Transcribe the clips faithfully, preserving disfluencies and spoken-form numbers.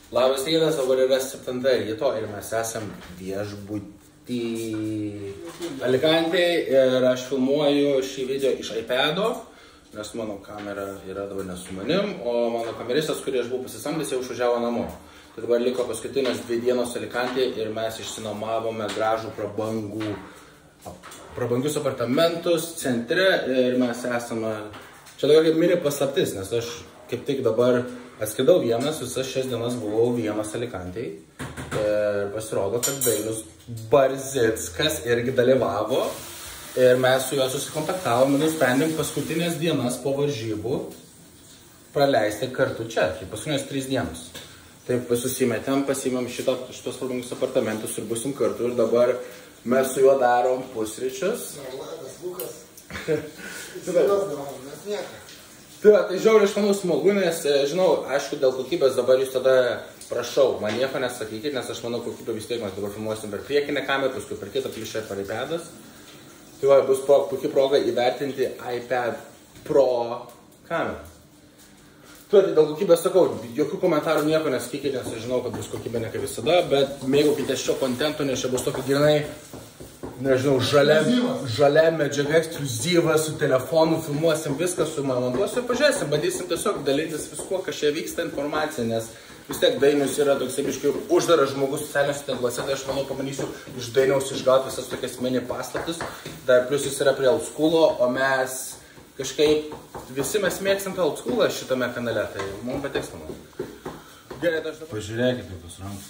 Labas rytas, dabar yra septinta ryto ir mes esam viešbuty Alicantėj ir aš filmuoju šį video iš iPad'o, nes mano kamera yra dabar ne su manim, o mano kameristas, kurį aš buvau pasisamdęs, jau išvažiavo namo. Tai dabar liko paskutinės dvi dienos Alicantėj ir mes išsinuomavome gražų prabangų, prabangius apartamentus centre ir mes esame, čia tokia kaip mini paslaptis, nes aš kaip tik dabar atskridau vienas, visas šias dienas buvau vienas Alicantėj ir pasirodo, kad Dainius Barzickas irgi dalyvavo ir mes su juo susikontaktavom ir nusprendėm paskutinės dienas po varžybų praleisti kartu čia, tai paskutinės trys dienos. Taip susimetėm, pasiėmėm šitą, šitos prabangius apartamentus ir busim kartu ir dabar mes su juo darom pusryčius. Vladas, Lukas. Įsivaizduos darom, mes nieko. Tai, tai žiauriai, aš manau, smagu, nes, žinau, aišku, dėl kokybės dabar jūs tada prašau, man nieko nesakykit, nes aš manau, kokybė vis tiek mes dabar filmuosim per priekinę kamerą, paskui per kitą klišę per iPad'as. Tai va, bus puikia proga įvertinti iPad Pro kamerą. Tai dėl kokybės sakau, jokių komentarų nieko nesakykit, nes aš žinau, kad bus kokybė ne kaip visada, bet mėgaukitės šio kontento, nes čia bus tokio grinai, nežinau, žalia, žalia medžiaga, ekskliuzyvas, su telefonu filmuosim viską, su montuosiu ir pažiūrėsim, bandysim tiesiog dalytis viskuo, kas čia vyksta informacija, nes vis tiek Dainius yra toks biškai uždaras žmogus socialiniuose tinkluose, tai aš manau pamanysiu iš Dainiaus išgauti visas tokias mini pastatus, dar plus jis yra prie oldschoolo, o mes kažkaip visi mes mėgstam tą oldschoolą šitame kanale, tai mums patiks, manau. Gerai, tai aš dabar... Pažiūrėkit, kaip tos rankos.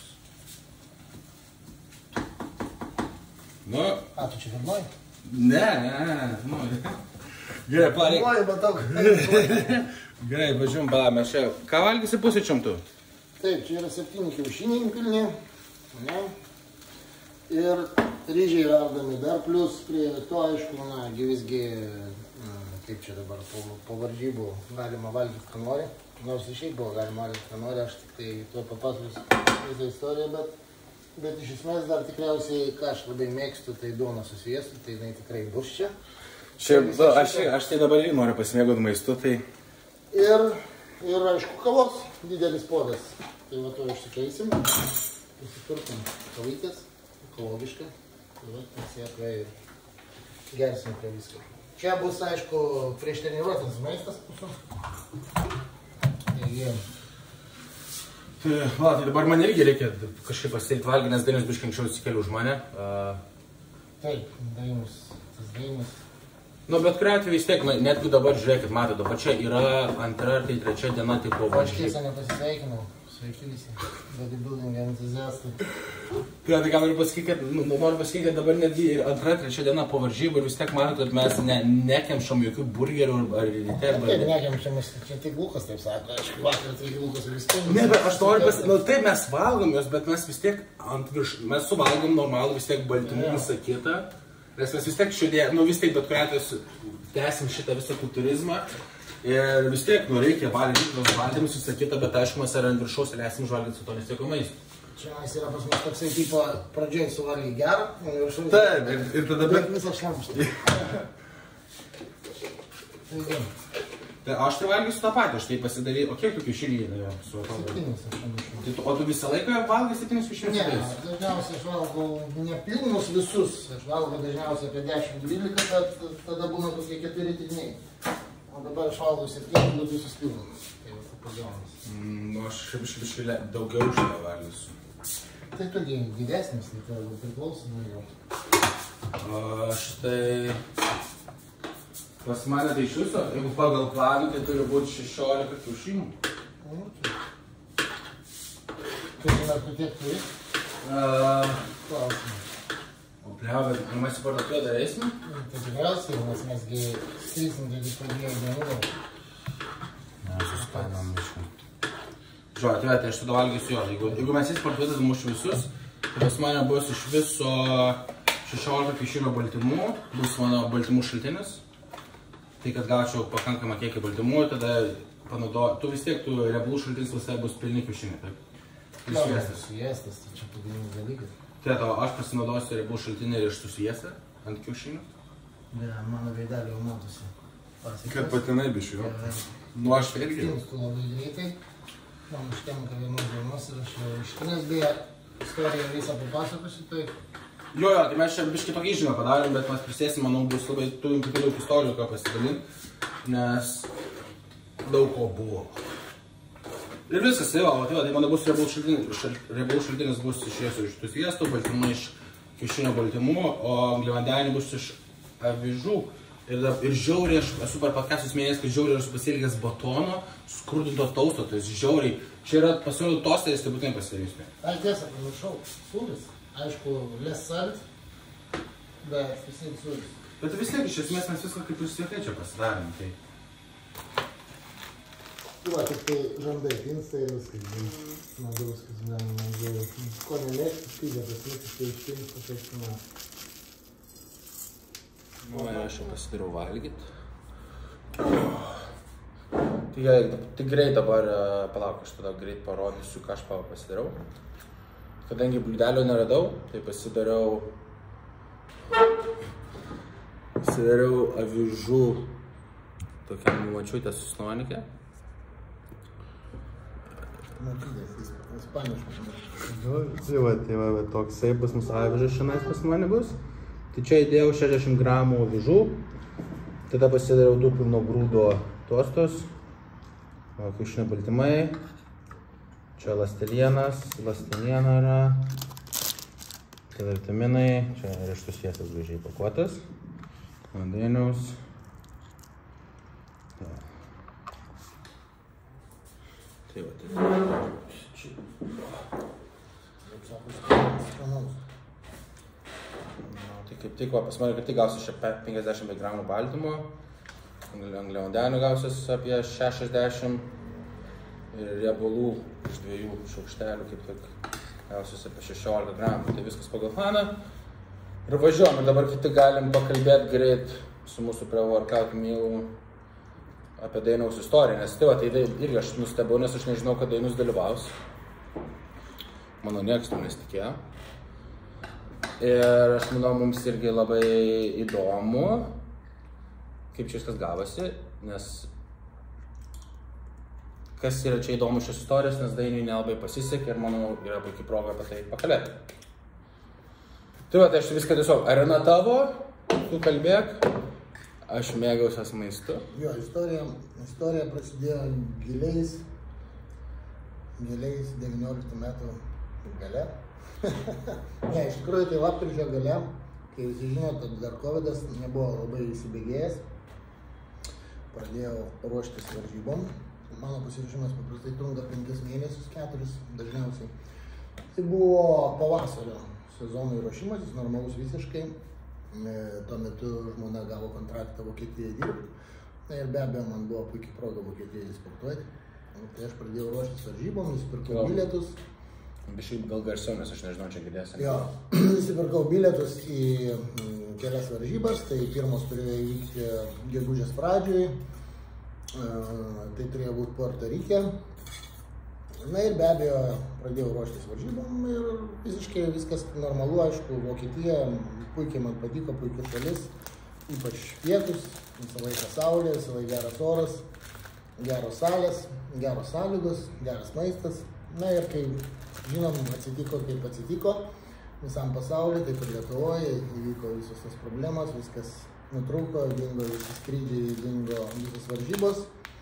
Nu... A, tu čia filmuoji? Ne, ne, ne, filmuoji. Gerai, pareik. Filmuoji, matau. Gerai, važiuom, ba, mes čia... Ką valgysi pusryčiam tu? Taip, čia yra septyni kiaušiniai pilni. Ne? Ir ryžiai verdami. Dar plus prie to, aišku, na, visgi, kaip čia dabar, po, po varžybų galima valgyti, ką nori. Nors ir šiaip buvo galima valgyti, ką nori, aš tik tai tuo papasakosiu visą istoriją, bet... Bet iš esmės dar tikriausiai, ką aš labai mėgstu, tai duona su sviestu, tai jinai tikrai bus čia. Čia, da, aš, aš tai dabar ir noriu pasimėgoti maistu, tai... Ir, ir aišku, kavos didelis podas. Tai va to išsikeisim. Nusipirkim kavytės, ekologišką. Tai va, pasieką ir gersim prie visko. Čia bus, aišku, prieš treniruotės maistas mūsų. Taigi... Tai, va, tai dabar man irgi reikia kažkaip pasidaryti valgį, nes Dainius biškai anksčiau atsikėlė už mane. Uh... Taip, Dainius, tas Dainius. Nu, bet kuriuo atveju vis tiek, netgi dabar žiūrėkit, matot, dabar čia yra antra ar tai trečia diena, tai po varžybų. Aš tiesą nepasisveikinau, sveiki visi, bodybuilding entuziastai. Tai, tai ką noriu pasakyti, kad, nu, noriu pasakyti, kad dabar netgi antra, trečia diena po varžybų ir vis tiek matot, kad mes ne, nekemšam jokių burgerių ar ryte. Taip, nekemšam, čia tik Lukas taip sako, aš vakar tai Lukas vis tiek. Ne, bet aš noriu pasakyti, nu taip mes valgom jos, bet mes vis tiek ant virš, mes suvalgom normalų vis tiek baltymų visą kitą. Nes mes vis tiek šiudė, nu vis tiek bet kuriuo atveju tęsim šitą visą kultūrizmą ir vis tiek, nu reikia valgyti tos baltymus visą kitą, bet aišku mes ar ant viršaus leisim žvalgyti su to nesveiko maistu. Čia mes yra pas mus toksai tipo pradžioj suvalgy gerą, o viršaus... Taip, ir, ir tada... Bet visą šlamštą. Taigi. Tai aš tai valgysiu tą patį, aš tai pasidaryju, o kiek tu kiaušinių yra su atrodo? Septynis, aštuoniasdešimt. O tu visą laiką valgai septynis kiaušinius? Ne, dažniausiai aš valgau ne pilnus visus, aš valgau dažniausiai apie dešimt dvylika, bet tada būna tokie keturi tryniai. O dabar aš valgau septynis, bet visus pilnus. Tai va, pagaunas. Nu, aš šiaip biškai daugiau už tą valgysiu. Tai tu didesnis, tai tai priklauso nuo jo. Aš tai... Pas mane tai iš viso, jeigu pagal planą, tai turi būti šešiolika kiaušinių. Tai žinai, tu tiek turi? Klausimai. O bleu, bet mes į parduotuvę dar eisim? Tai tikriausiai, nes mesgi skrisim taigi po dviejų dienų. Ne, suskainom mišką. Žiūrėjau, tai tai aš tada valgysiu jo. Jeigu, jeigu mes į parduotuvę mušiu visus, tai pas mane bus iš viso šešiolika kiaušinių baltymų, bus mano baltymų šaltinis. Tai kad gaučiau pakankamą kiekį baltymų, tada panaudoju, tu vis tiek, tu riebalų šaltinis visai bus pilni kiaušiniai, taip? Ir sviestas. Sviestas, tai čia pagrindinis dalykas. Tai to, aš pasinaudosiu riebalų šaltinį ir iš su sviestą ant kiaušinių. Ne, mano veidelį jau matosi. Kad patinai biškai, jo. Nu, aš irgi. Stinstu labai greitai. Man užtenka vienos dienos ir aš jau iškinęs, beje, istoriją visą papasakosiu, tai... Jo, jo, tai mes čia biškį tokį žymą padarėm, bet mes prisėsim, manau, bus labai, turim tikrai daug istorijų, ką pasidalinti, nes daug ko buvo. Ir viskas, jo, tai, tai man bus riebalų šaltinis, riebalų šaltinis bus iš riešutų sviesto, baltymų iš kiaušinio baltymų, o angliavandeniai bus iš avižų. Ir, ir žiauriai, aš esu per podcastus mėnesį, kad žiauriai esu pasiilgęs batono, skrudinto tausto, tai žiauriai. Čia yra pasiūlymų tosteris, tai būtinai pasidarysiu. Aš tiesą, pamiršau, sūris. Aišku, less salt, bet vis tiek sūris. Bet vis tiek, iš esmės, mes viską kaip ir sveikai čia pasidarėm, tai... Tai va, tik tai žandai pinsta ir viskas, nadruskas, nemanau, ko nelėkti, skydė pasimėti, tai išpinsta, tai išpinsta. Nu, aš jau pasidariau valgyt. Tai, tai greit dabar, palauk, aš tada greit parodysiu, ką aš pasidariau. Kadangi bliūdelio neradau, tai pasidariau... Pasidariau avižų tokią mačiutę su snonikę. Mačiutės, ispaniškas. Tai va, tai va, toksai bus mūsų avižas šiandien pas mane bus. Tai čia įdėjau šešiasdešimt gramų avižų, tada pasidariau du pilno grūdo tostus, kiaušinio baltymai, čia ląstelienas, ląsteliena yra, tada vitaminai, čia riešutų sviestas gražiai pakuotas, vandeiniaus. Tai va, tai čia. Kaip sako, skanaus. Tai kaip tik, va, pas mane kaip tik gausis čia penkiasdešimt gramų baltymo, angliavandenių gausis apie šešiasdešimt ir riebalų iš dviejų šaukštelių kaip tik gausis apie šešiolika gramų. Tai viskas pagal planą. Ir važiuojam, ir dabar kaip tik galim pakalbėti greit su mūsų pre-workout meal apie Dainiaus istoriją, nes tai va, tai irgi aš nustebau, nes aš nežinau, kad Dainius dalyvaus. Mano niekas to nesitikėjo. Ir aš manau, mums irgi labai įdomu, kaip čia viskas gavosi, nes kas yra čia įdomu šios istorijos, nes Dainiui nelabai pasisekė ir manau, yra puikiai proga apie tai pakalbėti. Tai va, tai aš viską tiesiog, arena tavo, tu kalbėk, aš mėgausiuos maistu. Jo, istorija, istorija prasidėjo giliais, giliais devynioliktų metų gale. Ne, iš tikrųjų tai lapkričio gale, kai visi žino, kad dar kovidas nebuvo labai įsibėgėjęs, pradėjau ruoštis varžybom. Mano pasiruošimas paprastai trunka penkis mėnesius, keturis dažniausiai. Tai buvo pavasario sezonui ruošimas, jis normalus visiškai. Tuo metu žmona gavo kontraktą Vokietijai dirbti. Ir be abejo, man buvo puikiai proga Vokietijai sportuoti. Tai aš pradėjau ruoštis varžybom, nusipirkau bilietus. Biškai gal garsiau, nes aš nežinau, čia girdėsim. Jo, nusipirkau bilietus į kelias varžybas, tai pirmos turėjo įvykti gegužės pradžioj, tai turėjo būti Puerto Rike. Na ir be abejo, pradėjau ruoštis varžybom ir visiškai viskas normalu, aišku, Vokietija puikiai man patiko, puikiai šalis, ypač pietus, visą laiką saulė, visą laiką geras oras, geros salės, geros sąlygos, geras maistas. Na ir kai žinom, atsitiko kaip atsitiko, visam pasauliu, taip ir Lietuvoje, įvyko visos tas problemos, viskas nutrūko, dingo visi skrydžiai, dingo visos varžybos.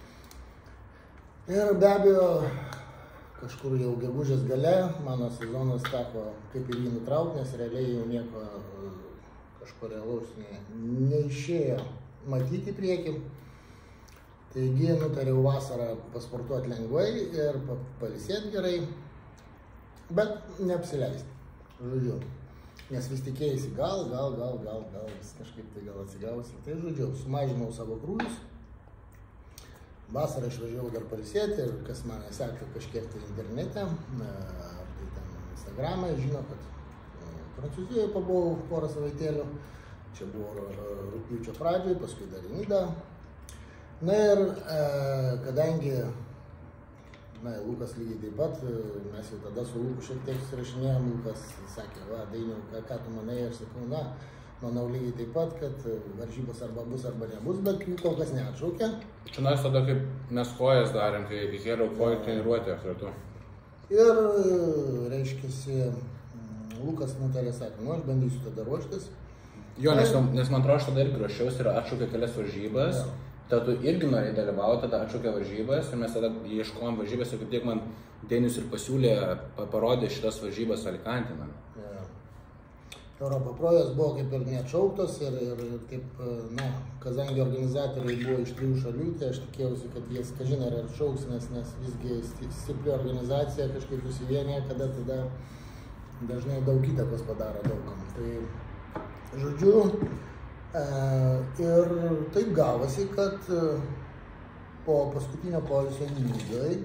Ir be abejo, kažkur jau gegužės gale, mano sezonas teko kaip ir jį nutraukti, nes realiai jau nieko kažko realaus ne, neišėjo matyti į priekį. Taigi nutariau vasarą pasportuoti lengvai ir pailsėti gerai, bet neapsileisti, žodžiu. Nes vis tikėjasi gal, gal, gal, gal, gal, vis kažkaip tai gal atsigausi. Tai žodžiu, sumažinau savo krūvius. Vasarą išvažiavau dar pailsėti ir kas mane seka kažkiek tai internete, ar tai ten Instagram'e, žino, kad Prancūzijoje pabuvau porą savaitėlių. Čia buvo rugpjūčio pradžioj, paskui dar į Nidą. Na ir e, kadangi, na, Lukas lygiai taip pat, mes jau tada su Luku šiek tiek susirašinėjom, Lukas sakė, va, Dainiau, ką, ką tu manai, aš sakau, na, manau lygiai taip pat, kad varžybos arba bus, arba nebus, bet jų kol kas neatšaukė. Čia nors tada kaip mes kojas darėm, kai reikėjo kojų treniruotę kartu. Ir, reiškiasi, Lukas nutarė, sakė, nu aš bandysiu tada ruoštis. Jo, nes, nes man atrodo, aš tada irgi ruošiausi ir atšaukė kelias varžybas. Ja. Tada tu irgi norėjai dalyvauti, tada atšaukė varžybas ir mes tada ieškojom varžybas ir kaip tiek man Denius ir pasiūlė, parodė šitas varžybas Alicante man. Ja. Europa Projas buvo kaip ir neatšauktos ir, ir, ir taip, na, kadangi organizatoriai buvo iš trijų šalių, tai aš tikėjausi, kad jie, kažin ar atšauks, nes, nes visgi stipri organizacija kažkaip susivienė, kada tada dažnai daug įtakos padaro daugam. Tai, žodžiu, e, ir taip gavosi, kad po paskutinio poilsio Nidoj,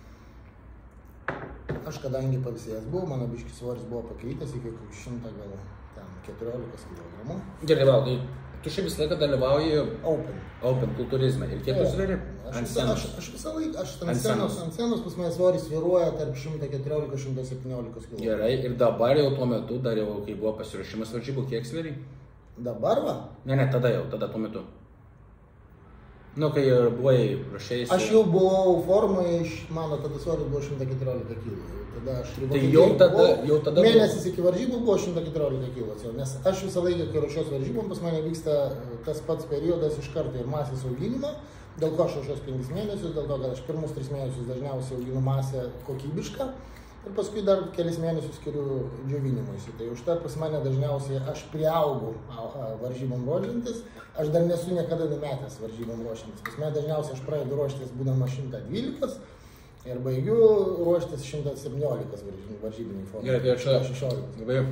aš kadangi pailsėjęs buvau, mano biškis svoris buvo pakrytęs iki šimto gal ten keturiolikos kilogramų. Gerai, val, tai tu šiaip visą laiką dalyvauji Open. Open kultūrizme. Ir kiek tu sveri? Ant scenos. Aš, aš visą laiką, aš ant scenos, ant scenos pas mane svoris svyruoja tarp šimto keturiolikos šimto septyniolikos kilogramų. Gerai, ir dabar jau tuo metu, dar jau kai buvo pasiruošimas varžybų, kiek sveri? Dabar va? Ne, ne, tada jau, tada tuo metu. Nu, kai buvai ruošėjai. Aš jau buvau formai, mano tada svoris buvo šimtas keturiolika kilogramų. Tada aš tai jau tada, jau tada mėnesis iki varžybų buvo šimtas keturiolika kilogramų. Nes aš visą laiką, kai ruošiuos varžybom, pas mane vyksta tas pats periodas iš karto ir masės auginimo. Dėl ko aš ruošiuos penkis mėnesius, dėl to, kad aš pirmus tris mėnesius dažniausiai auginu masę kokybišką. Ir paskui dar kelis mėnesius skiriu džiovinimuisi. Tai už tą pas mane dažniausiai aš priaugu varžybom ruošiantis. Aš dar nesu niekada numetęs varžybom ruošiantis. Pas mane dažniausiai aš pradedu ruoštis būdama šimtas dvylika ir baigiu ruoštis šimtas septyniolika varžybiniai formai. Gerai, tai aš labai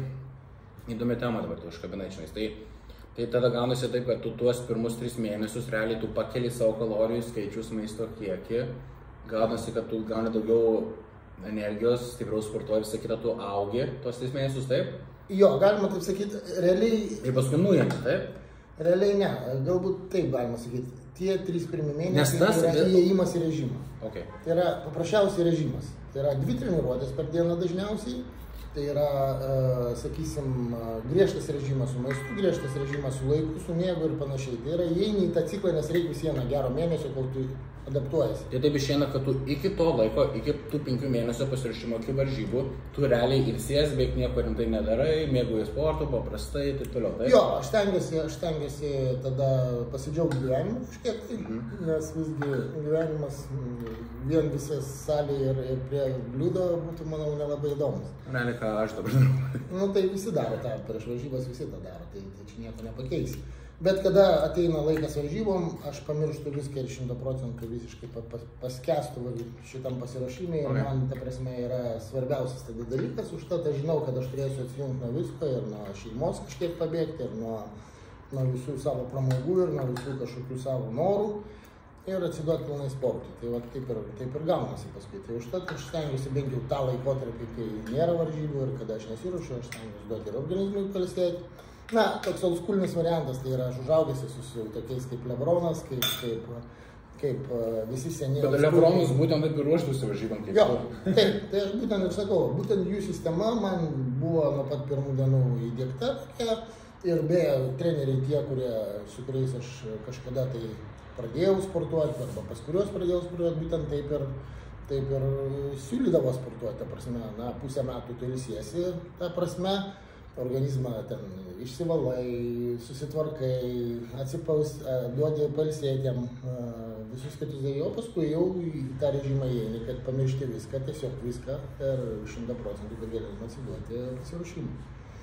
įdomi tema dabar tu užkabinai čia. Tai, tai tada gaunasi taip, kad tu tuos pirmus tris mėnesius realiai tu pakeli savo kalorijų skaičius, maisto kiekį. Gaunasi, kad tu gauni daugiau energijos, stipriau sportuoji, visą kitą tu augi tos tris mėnesius, taip? Jo, galima taip sakyti, realiai... Ir paskui nuėmė, taip? Realiai ne, galbūt taip galima sakyti. Tie trys pirmi mėnesiai tas, yra bet... įėjimas į režimą. Okay. Tai yra paprasčiausiai režimas. Tai yra dvi treniruotės per dieną dažniausiai. Tai yra, uh, sakysim, griežtas režimas su maistu, griežtas režimas su laiku, su miegu ir panašiai. Tai yra įeini į tą ciklą, nes reikia vis vieną gero mėnesio, kol tu adaptuojasi. Tai taip išeina, kad tu iki to laiko, iki tų penkių mėnesio pasiruošimo iki varžybų, tu realiai ilsies, beveik nieko rimtai nedarai, mėgauji sportu, paprastai ir taip toliau. Taip? Jo, aš stengiuosi, aš stengiuosi tada pasidžiaugti gyvenimu kažkiek, tai, mm. nes visgi gyvenimas vien visas salėje ir, ir prie bliudo būtų, manau, nelabai įdomus. Realiai, ką aš dabar darau. Nu, tai visi daro tą, prieš varžybas visi tą daro, tai, tai čia nieko nepakeisi. Bet kada ateina laikas varžybom, aš pamirštu viską ir šimtą procentų visiškai paskestu šitam pasiruošimui ir man, ta prasme, yra svarbiausias tada dalykas. Užtat aš žinau, kad aš turėsiu atsijungti nuo visko ir nuo šeimos kažkiek pabėgti ir nuo, nuo visų savo pramogų ir nuo visų kažkokių savo norų ir atsiduoti pilnai sportui. Tai va, taip ir, taip ir gaunasi paskui. Tai užtat aš stengiuosi bent jau tą laikotarpį, kai nėra varžybų ir kada aš nesiruošiu, aš stengiuosi duoti ir organizmui pailsėti. Na, toks oldschoolinis variantas, tai yra aš užaugęs esu su tokiais kaip Lebronas, kaip, kaip, kaip uh, visi seniai. Bet Lebronas būtent taip ir ruoštųsi varžybom kaip. Jo, taip, tai aš būtent ir sakau, būtent jų sistema man buvo nuo pat pirmų dienų įdiegta tokia ir beje, treneriai tie, kurie, su kuriais aš kažkada tai pradėjau sportuoti arba pas kuriuos pradėjau sportuoti, būtent taip ir, taip ir siūlydavo sportuoti, ta prasme, na, pusę metų tu ilsiesi, ta prasme. Organizmą ten išsivalai, susitvarkai, atsipaus, duodi pailsėtėm, visus kitus dalykus, o paskui jau į tą režimą įeini, kad pamiršti viską, tiesiog viską ir šimtą procentų galėtum atsiduoti pasiruošimui.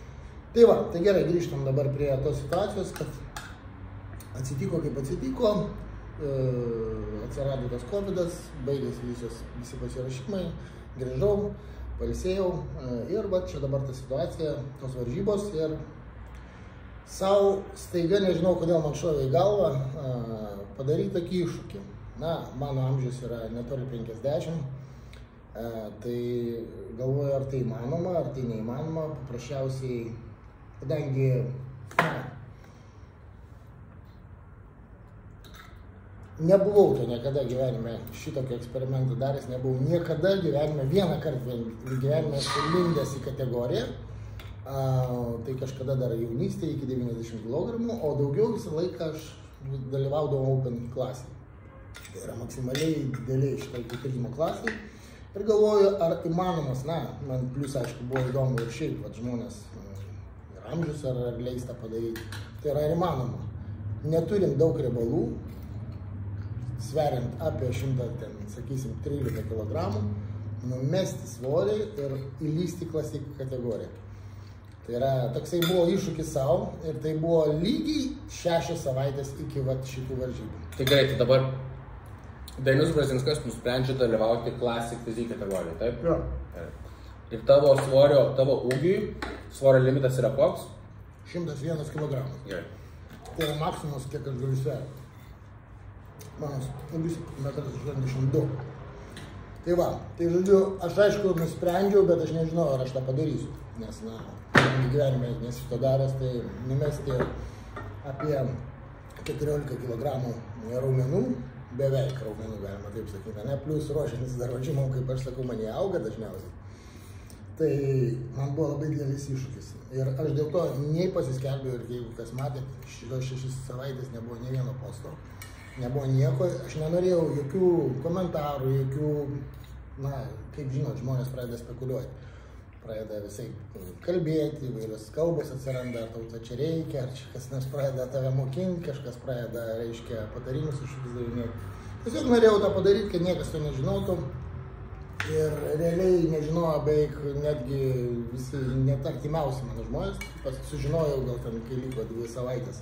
Tai va, tai gerai, grįžtam dabar prie tos situacijos, kad atsitiko kaip atsitiko, atsirado tas kovidas, baigėsi visos, visi pasiruošimai, grįžau. Pailsėjau ir va čia dabar ta situacija, tos varžybos ir savo staiga, nežinau kodėl man šovė į galvą, padaryti tokį iššūkį. Na, mano amžius yra netoli penkiasdešimt, tai galvoju, ar tai įmanoma, ar tai neįmanoma, paprasčiausiai, kadangi, na, nebuvau to niekada gyvenime šitokio eksperimentą daręs, nebuvau niekada gyvenime, vieną kartą gyvenime lindęs į kategoriją, A, tai kažkada dar jaunystėje iki devyniasdešimt kilogramų, o daugiau visą laiką aš dalyvaudavau Open klasėje. Tai yra maksimaliai dideliai šitą įkritimo klasėje. Ir galvoju, ar įmanomas, na, man plius aišku buvo įdomu ir šiaip, vat žmonės ir amžius ar, ar leis tą padaryti. Tai yra ir įmanoma. Neturint daug riebalų, sveriant apie šimtą, ten, sakysim, trylika kilogramų, numesti svorį ir įlysti klasikų kategoriją. Tai yra, toksai buvo iššūkis savo ir tai buvo lygiai šešias savaitės iki vat šitų varžybų. Tai gerai, tai dabar Dainius Brazinskas nusprendžia dalyvauti Classic Physique kategorijoje, taip? Jo. Ir tavo svorio, tavo ūgiui, svorio limitas yra koks? šimtas vienas kilogramas. Gerai. Tai yra maksimumas, kiek aš galiu sverti. Mano ūgis metras aštuoniasdešimt du. Tai va, tai žodžiu, aš aišku nusprendžiau, bet aš nežinau, ar aš tą padarysiu. Nes, na, gyvenime nesu to daręs, tai numesti apie keturiolika kilogramų raumenų, beveik raumenų galima taip sakyti, ne, plus ruošiantis dar varžymam, kaip aš sakau, man jie auga dažniausiai. Tai man buvo labai didelis iššūkis. Ir aš dėl to nei pasiskelbiau, ir jeigu kas matė, šitos šešis savaitės nebuvo nei vieno posto, nebuvo nieko, aš nenorėjau jokių komentarų, jokių, na, kaip žinot, žmonės pradeda spekuliuoti. Pradeda visai kalbėti, įvairios kalbos atsiranda, ar tau to čia reikia, ar čia kas nors pradeda tave mokinti, kažkas pradeda, reiškia, patarimus iš vis davinėti. Tiesiog norėjau tą padaryti, kad niekas to nežinotų. Ir realiai nežinojo beveik netgi visi net artimiausi mano žmonės. Sužinojau gal ten, kai liko dvi savaitės,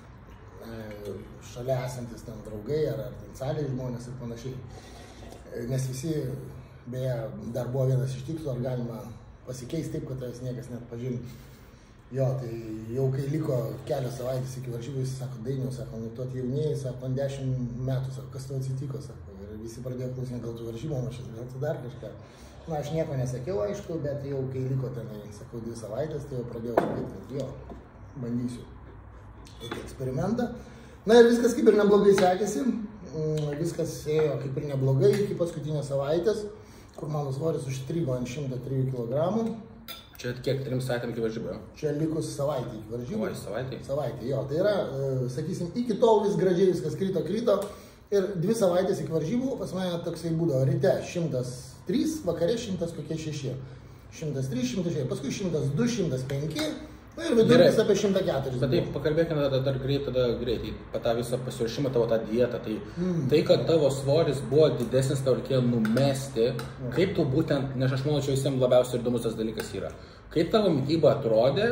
šalia esantis ten draugai ar, ar ten salėje žmonės ir panašiai. Nes visi, beje, dar buvo vienas iš tikslų, ar galima pasikeisti taip, kad tavęs niekas net pažintų. Jo, tai jau kai liko kelios savaitės iki varžybų, jis sako, Dainiau, sako, nu tu atjaunėjai, sako, man dešimt metų, sako, kas tu atsitiko, sako. Ir visi pradėjo klausinti, gal tu varžybom, aš gal tu dar kažką. Na, aš nieko nesakiau, aišku, bet jau kai liko tenai, sakau, dvi savaitės, tai jau pradėjau sakyti, kad jo, bandysiu tokį eksperimentą. Na ir viskas kaip ir neblogai sekėsi, viskas ėjo kaip ir neblogai iki paskutinės savaitės, kur mano svoris užstrigo ant šimto trijų kilogramų. Čia kiek trim savaitėm iki varžybų? Čia likus savaitė iki varžybų. Oi, savaitė? Savaitė, jo. Tai yra, sakysim, iki tol vis gražiai viskas krito, krito. Ir dvi savaitės iki varžybų pas mane toksai būdavo ryte šimtas trys, vakare šimtas kokie šeši. šimtas trys, šimtas šeši, paskui šimtas du, šimtas penki. Na ir vidurkis apie šimtą keturis. Bet taip, pakalbėkime tada dar greit, tada greitai, pa tą visą pasiruošimą, tavo tą dietą. Tai, mm. tai, kad tavo svoris buvo didesnis, tau reikėjo numesti, mm. kaip tu būtent, nes aš manau, čia visiems labiausiai įdomus tas dalykas yra. Kaip tavo mityba atrodė,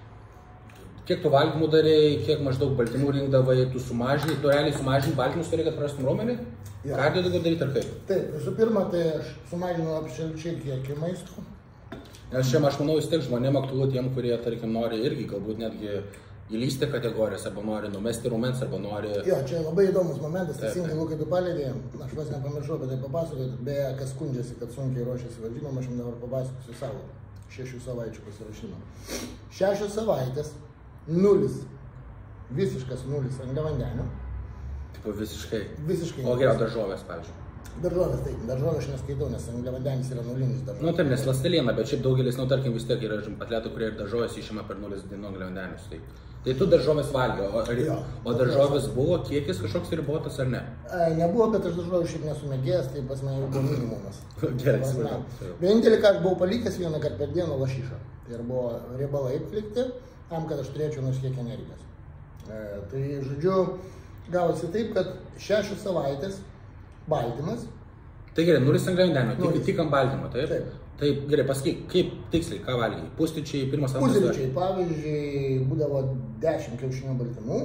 kiek tu valgymų darėjai, kiek maždaug baltymų rinkdavai, tu sumažinai, tu realiai sumažinai baltymus, turi, kad prarastum raumenį? Ja. Kardio daugiau daryti ar kaip? Taip, visų pirma, tai aš sumažinau absoliučiai kiekį maisto. Nes čia, aš manau, vis tiek žmonėm aktualu tiem, kurie, tarkim, nori irgi galbūt netgi įlysti kategorijas, arba nori numesti raumens, arba nori... Jo, čia labai įdomus momentas, teisingai, Lukai, tu palėdėjai, aš vas nepamiršau, bet tai papasakoti, beje, kas skundžiasi, kad sunkiai ruošiasi varžymam, aš jums dabar papasakosiu savo šešių savaičių pasiruošimą. Šešios savaitės, nulis, visiškas nulis angliavandenių. Tipo visiškai? Visiškai. O geriau daržovės, pavyzdžiui. Daržovės, taip, daržovės aš neskaitau, nes angliavandenis yra nulinis daržovės. Nu, taip, nes ląsteliena, bet šiaip daugelis, nu, tarkim, vis tiek yra atletų, kurie ir daržovės išima per nulis angliavandenius. Tai, tai tu daržovės valgė, o, jo, o daržovės buvo kiekis kažkoks ribotas ar ne? E, nebuvo, bet aš daržovės šiaip nesumėgėjęs, tai pas mane jau buvo minimumas. Gerai, supratau. Vienintelį, ką aš buvau palikęs vieną kartą per dieną lašišą. Ir buvo riebalai palikti, tam, kad aš turėčiau nors kiek energijos. E, tai, žodžiu, gavosi taip, kad šešios savaitės baltymas. Tai gerai, nulis angliavandenių, tik, tik ant baltymo, taip? Taip. Taip, gerai, pasakyk, kaip tiksliai, ką valgai? Pusryčiai, pirmas antras? Pusryčiai, pavyzdžiui, būdavo dešimt kiaušinių baltymų,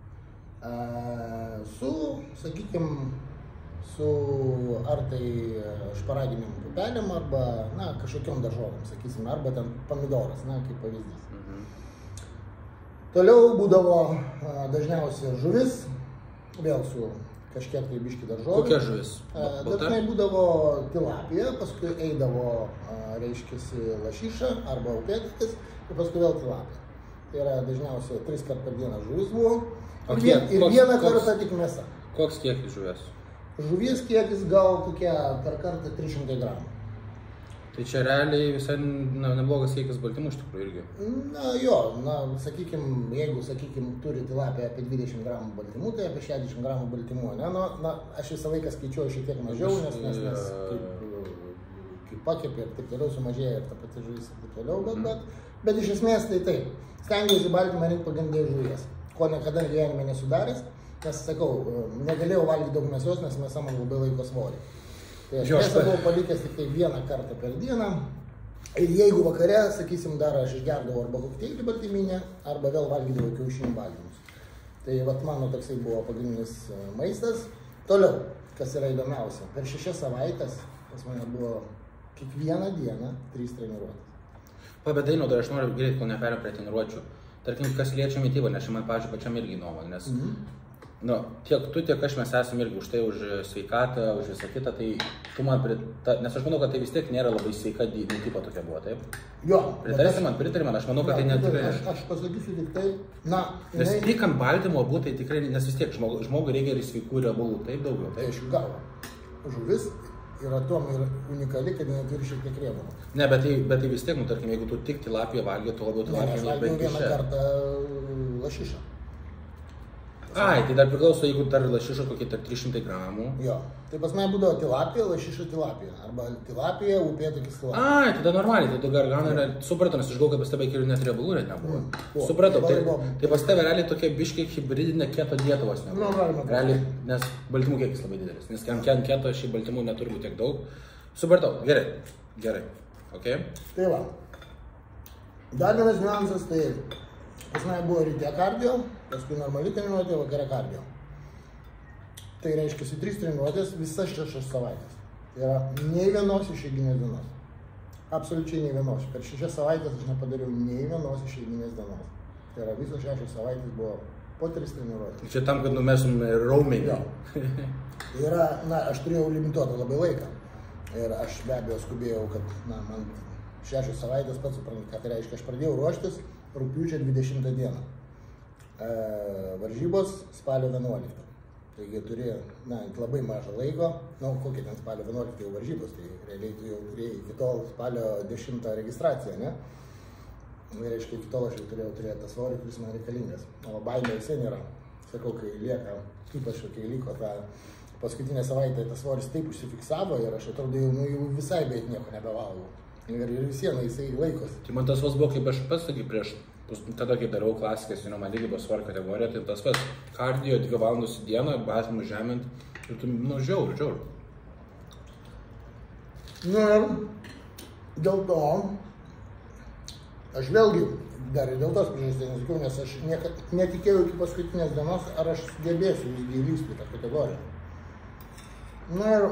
su, sakykime, su ar tai šparaginiam pupelėm, arba, na, kažkokiom daržovėm, sakysim, arba ten pomidoras, na, kaip pavyzdys. Mhm. Toliau būdavo dažniausiai žuvis, vėl su kažkiek tai biški daržovė. Kokia žuvis? Dažnai būdavo tilapija, paskui eidavo, reiškiasi, lašiša arba upėtakis ir paskui vėl tilapija. Tai yra dažniausiai tris kart per dieną žuvis buvo ir, vien, ir koks, vieną koks, kartą tik mėsa. Koks kiekis žuvies? Žuvies kiekis gal kokie per kartą trys šimtai gramų. Tai čia realiai visai na, neblogas kiekis baltymų iš tikrųjų irgi. Na jo, na, sakykim, jeigu, sakykim, turi tilapė apie dvidešimt gramų baltymų, tai apie šešiasdešimt gramų baltymų, ne? Nu, na, aš visą laiką skaičiuoju šiek tiek mažiau, nes, nes, nes kaip, kaip pakepė ir taip toliau sumažėja ir ta pati žuvis ir taip toliau, bet, bet, bet iš esmės tai taip. Stengiausi baltymą rinkti pagrindė žuvies, ko niekada gyvenime nesudaręs, nes, sakau, negalėjau valgyti daug mėsos, nes mėsa man labai laiko svorį. Tai aš mėsą buvau palikęs tik tai vieną kartą per dieną ir jeigu vakare, sakysim, dar aš išgerdavau arba kokteilį baltyminę, arba vėl valgydavau kiaušinių baltymus. Tai vat mano toksai buvo pagrindinis maistas. Toliau, kas yra įdomiausia, per šešias savaitės pas mane buvo kiekvieną dieną trys treniruotės. Pabėdaino, dar aš noriu greit, kol neperėjau prie treniruočių. Tarkim, kas liečia mitybą, nes man, pavyzdžiui, pačiam irgi nuomonė, nes mm-hmm. Nu, tiek tu, tiek aš mes esame irgi už tai, už sveikatą, už visą kitą, tai tu man prita... Nes aš manau, kad tai vis tiek nėra labai sveika mityba tokia buvo, taip? Jo. Pritarsi man, pritari man, aš manau, kad jo, tai netikrai... Aš, aš pasakysiu tik tai, na... Nes jinai... tik ant baltymo būtų, tai tikrai, nes vis tiek žmogui, žmogui reikia ir sveikų riebalų, taip daugiau, taip? Tai aš jų galva. Žuvis yra tuom ir unikali, kad jinai turi šiek tiek riebalų. Ne, bet tai, bet tai vis tiek, nu, tarkim, jeigu tu tik tilapiją valgy, tu labiau tilapiją ne, aš valgiau vieną kartą lašišą. Ai, tai dar priklauso, jeigu dar lašišo kokie trys šimtai gramų. Jo, tai pas mane būdavo tilapija, lašiša tilapija. Arba tilapija, upėtakis tilapija. Ai, tada normaliai, tai tu gargana yra, supratau, nes aš galvoju, kad pas tave iki net riebalų net nebuvo. Mm. Supratau, tai, tai pas tave realiai tokia biškiai hibridinė keto dieta vos nebuvo. No, realiai, nes baltymų kiekis labai didelis, nes ant keto šiaip baltymų neturi būti tiek daug. Supratau, gerai, gerai, ok? Tai va, dar vienas niuansas, tai pas mane buvo ryte kardio, paskui normali treniruotė, vakare kardio. Tai reiškia, trys treniruotės visas šešias savaitės. Tai yra nei vienos išeiginės dienos. Absoliučiai nei vienos. Per šešias savaitės aš nepadariau nei vienos išeiginės dienos. Tai yra visos šešios savaitės buvo po tris treniruotės. Čia tam, kad numesum raumenį. Tai yra, na, aš turėjau limituotą labai laiką. Ir aš be abejo skubėjau, kad, na, man šešios savaitės pats suprantu, ką tai reiškia. Aš pradėjau ruoštis rugpjūčio dvidešimtą dieną. E, varžybos spalio vienuoliktą. Taigi turi, na, labai mažą laiko, na, kokie ten spalio vienuoliktą jau varžybos, tai realiai tu jau turėjai iki tol spalio dešimtą registraciją, ne? Tai reiškia, iki tol aš jau turėjau turėti tą svorį, kuris man reikalingas. O baimė visai nėra. Sakau, kai lieka, ypač kai liko tą paskutinę savaitę, tas svoris taip užsifiksavo ir aš atrodo jau, nu, jau visai beveik nieko nebevalgau. Ir, ir visieną jisai laikosi. Tai man tas vas buvo, kaip aš pats, taigi prieš, tada, kai darau klasikas, žinoma, man lygiai buvo svorio kategorija, tai tas pats kardio dvi valandos į dieną, baltymų žemint ir tu, nu, žiaur, žiaur. Nu ir dėl to, aš vėlgi, dar ir dėl tos priežasties nesakiau, nes aš niekad netikėjau iki paskutinės dienos, ar aš sugebėsiu visgi įlįsti tą kategoriją. Nu ir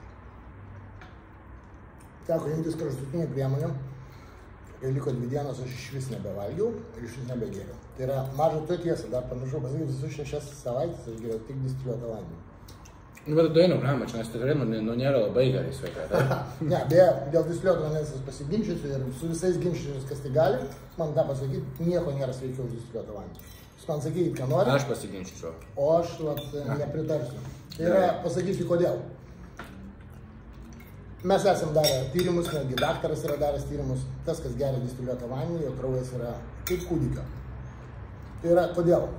teko imtis kraštutinių priemonių, kai liko dvi dienos, aš iš vis nebevalgiau ir iš vis nebegėriau. Tai yra maža to tiesa, dar pamiršau pasakyti, visus šešias savaitės aš geriau tik distiliuotą vandenį. Nu, bet dainu, blema, čia nes tikrai, nu, nu nėra labai gerai sveika. Ne, beje, dėl distiliuoto vandens aš pasiginčiusiu ir su visais ginčiusius, kas tai gali, man tą pasakyti, nieko nėra sveikiau už distiliuotą vandenį. Jūs man sakykit, ką nori. Aš pasiginčiusiu. O aš, vat, nepritarsiu. Tai yra, pasakysiu kodėl. Mes esam darę tyrimus, netgi daktaras yra daręs tyrimus, tas, kas geria distiliuotą vandenį, jo kraujas yra kaip kūdikio. Tai yra, kodėl?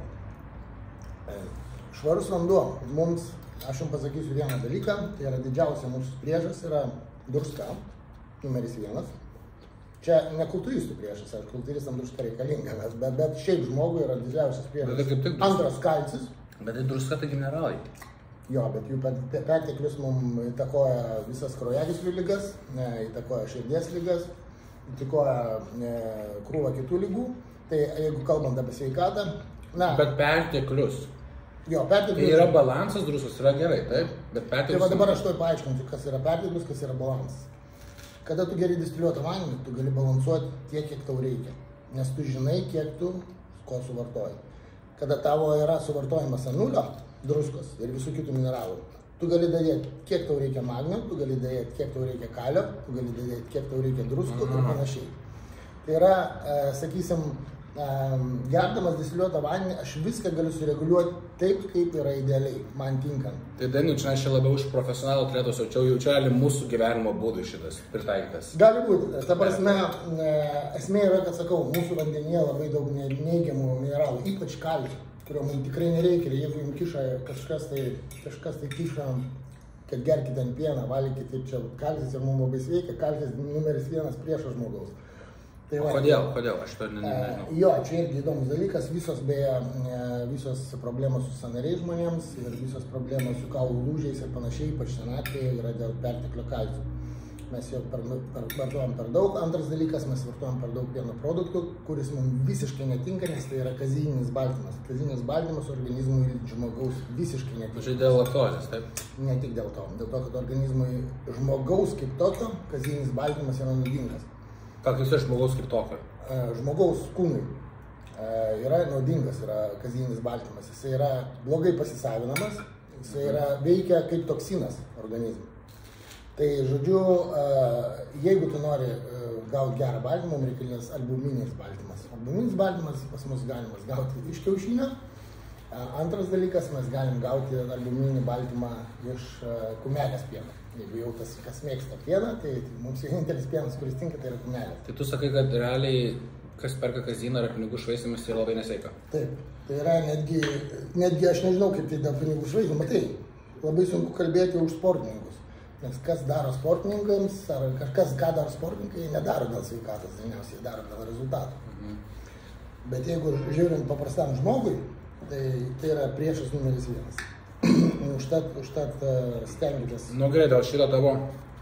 Švarus vanduo mums, aš jums pasakysiu vieną dalyką, tai yra didžiausia mūsų priežas, yra druska, numeris vienas. Čia ne kultūristų priešas, aš kultūristam druska reikalinga, bet, bet šiaip žmogui yra didžiausias priežas. Antras kalcis. Bet tai druska tai mineralai. Jo, bet jų perteklius mums įtakoja visas kraujagyslių ligas, įtakoja širdies ligas, įtakoja krūvą kitų ligų. Tai jeigu kalbant apie sveikatą, na... Bet perteklius. Jo, perteklius. Tai yra balansas druskos, yra gerai, taip? Bet perteklius... Tai va dabar aš to paaiškinsiu, kas yra perteklius, kas yra balansas. Kada tu geri distiliuotą vandenį, tu gali balansuoti tiek, kiek tau reikia. Nes tu žinai, kiek tu ko suvartoji. Kada tavo yra suvartojimas ant nulio, druskos ir visų kitų mineralų. Tu gali daryti, kiek tau reikia magnio, tu gali daryti, kiek tau reikia kalio, tu gali daryti, kiek tau reikia druskų ir panašiai. Tai yra, e, sakysim, gerdamas distiliuotą vandenį, aš viską galiu sureguliuoti taip, kaip yra idealiai, man tinkant. Tai Dainiau, čia aš labiau už profesionalų atletus, jau čia jau mūsų gyvenimo būdų šitas pritaikytas. Gali būti. Ta prasme, esmė yra, kad sakau, mūsų vandenyje labai daug neigiamų mineralų, ypač kalcio, kurio man tikrai nereikia. Jeigu jums kiša kažkas tai, kažkas tai kiša, kad gerkite ant pieną, valgykite, taip čia kalcis ir mums labai sveikia, kalcis numeris vienas priešas žmogaus. Tai va, kodėl? Kodėl? Aš to nežinau. Jo, čia irgi įdomus dalykas, visos beje, visos problemos su sąnariais žmonėms ir visos problemos su kaulų lūžiais ir panašiai, ypač senatvėje, yra dėl perteklio kalcio. Mes jo per, per, vartojam per daug. Antras dalykas, mes vartojam per daug pieno produktų, kuris mums visiškai netinka, nes tai yra kazeininis baltymas. Kazeininis baltymas organizmui žmogaus visiškai netinka. Tai dėl laktozės, taip? Ne tik dėl to. Dėl to, kad organizmui žmogaus kaip tokio kazeininis baltymas yra naudingas. Ką jūs iš žmogaus kaip tokio? Žmogaus kūnui yra naudingas, yra kazeinis baltymas. Jis yra blogai pasisavinamas, jis yra veikia kaip toksinas organizmui. Tai žodžiu, jeigu tu nori gauti gerą baltymą, mums reikalingas albumininis baltymas. Albumininis baltymas pas mus galimas gauti iš kiaušinio. Antras dalykas, mes galim gauti albumininį baltymą iš kumelės pieno. Jeigu jau tas, kas mėgsta pieną, tai mums vienintelis pienas, kuris tinka, tai yra kumelė. Tai tu sakai, kad realiai, kas perka kaziną ar pinigų švaistymas, tai labai nesveika? Taip, tai yra netgi, netgi aš nežinau, kaip tai dėl pinigų švaistymą, matai, labai sunku kalbėti už sportininkus. Nes kas daro sportininkams, ar kažkas, ką daro sportininkai, nedaro dėl sveikatos, dažniausiai daro dėl rezultatų. Mhm. Bet jeigu žiūrint paprastam žmogui, tai, tai yra priešas numeris vienas. Užtat, užtat stengiatės. Nu gerai, dėl šito tavo,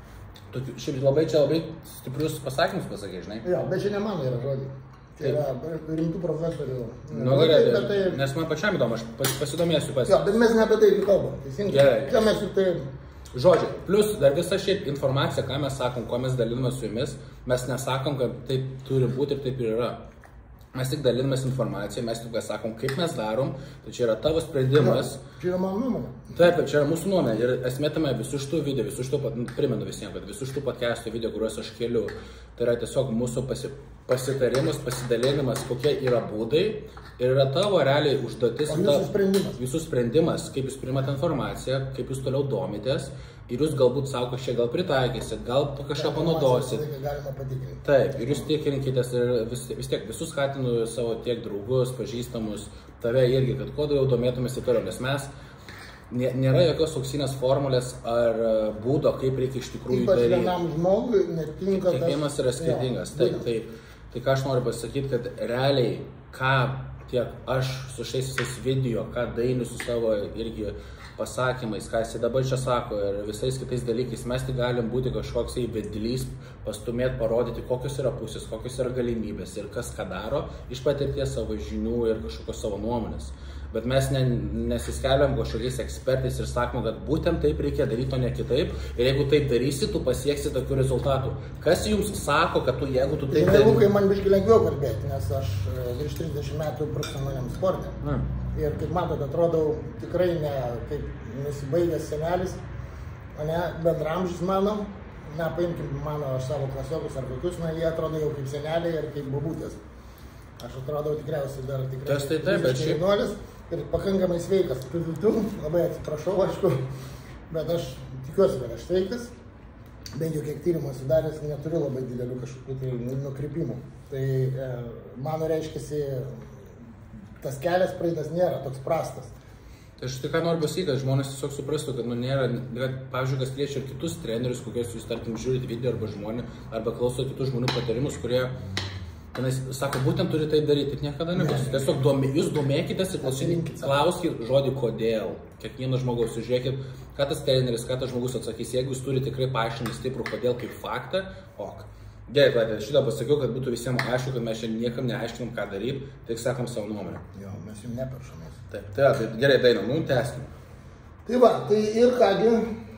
tu šiaip labai čia labai stiprius pasakymus pasakai, žinai? Jo, bet čia ne mano yra žodžiai. Tai yra rimtų profesorių. Nu gerai, tai, tai... nes man pačiam įdomu, aš pas, pasidomėsiu pas. Jo, bet mes ne apie tai kalbam, teisingai. Gerai. Čia mes juk tai... Žodžiai, plus dar visa šiaip informacija, ką mes sakom, ko mes daliname su jumis, mes nesakom, kad taip turi būti ir taip ir yra. Mes tik dalinamės informaciją, mes tik sakom, kaip mes darom, tai čia yra tavo sprendimas. Ja, čia yra mano nuomonė. Taip, čia yra mūsų nuomonė ir esmė tame visų šitų video, visų šitų, primenu visiems, kad visų šitų podcastų video, kuriuos aš keliu, tai yra tiesiog mūsų pasi, pasitarimas, pasidalinimas, kokie yra būdai ir yra tavo realiai užduotis. O jūsų sprendimas. Jūsų sprendimas, kaip jūs priimate informaciją, kaip jūs toliau domitės. Ir jūs galbūt savo kažkiek gal pritaikysit, gal kažką panaudosit. Taip, ir jūs tiek rinkitės ir vis, vis tiek visus skatinu savo tiek draugus, pažįstamus, tave irgi, kad kuo daugiau domėtumės į toliau, nes mes nėra jokios auksinės formulės ar būdo, kaip reikia iš tikrųjų daryti. Ypač vienam žmogui netinka tas... Kiekvienas yra skirtingas. Ja, taip, tai, tai ką aš noriu pasakyti, kad realiai, ką tiek aš su šiais visais video, ką Dainius su savo irgi pasakymais, ką jis dabar čia sako ir visais kitais dalykais, mes tik galim būti kažkoks įvedlys, pastumėti, parodyti, kokios yra pusės, kokios yra galimybės ir kas ką daro iš patirties savo žinių ir kažkokios savo nuomonės. Bet mes ne, nesiskelbiam kažkokiais ekspertais ir sakom, kad būtent taip reikia daryti, o ne kitaip. Ir jeigu taip darysi, tu pasieksi tokių rezultatų. Kas jums sako, kad tu, jeigu tu taip darysi? Tai man biškai lengviau kalbėti, nes aš virš trisdešimt metų profesionaliam sportė. Na. Ir kaip matot, atrodau tikrai ne kaip nusibaigęs senelis, o ne bendramžis mano. Na, paimkim mano savo klasiokus ar kokius, na, jie atrodo jau kaip seneliai ir kaip bobutės. Aš atrodau tikriausiai dar tikrai tas tai taip, bet šiaip jaunuolis ir pakankamai sveikas. Tu, tu, tu, labai atsiprašau, aišku, bet aš tikiuosi, kad aš sveikas. Bent jau kiek tyrimų sudaręs, neturiu labai didelių kažkokių tai nukrypimų. Tai e, mano reiškiasi, tas kelias praeitas nėra toks prastas. Tai aš tik ką noriu pasakyti, kad žmonės tiesiog suprastų, kad nu nėra, pavyzdžiui, kas liečia ir kitus trenerius, kokiais jūs, tarkim, žiūrit video arba žmonį, arba klauso kitų žmonių patarimus, kurie, tenais, sako, būtent turi tai daryti, tai niekada nebus. Ne. Tiesiog domė, jūs domėkitės ir klauskite, klauskit žodį kodėl. Kiekvienas žmogaus, žiūrėkit, ką tas treneris, ką tas žmogus atsakys, jeigu jūs turite tikrai paaiškinti stiprų kodėl kaip faktą, ok. Gerai, tai šitą pasakiau, kad būtų visiems aišku, kad mes čia niekam neaiškinam, ką daryti, tik sakom savo nuomonę. Jo, mes jums neperšomės. Taip, tai, tai gerai, Daina, nu, tęskim. Tai va, tai ir kągi,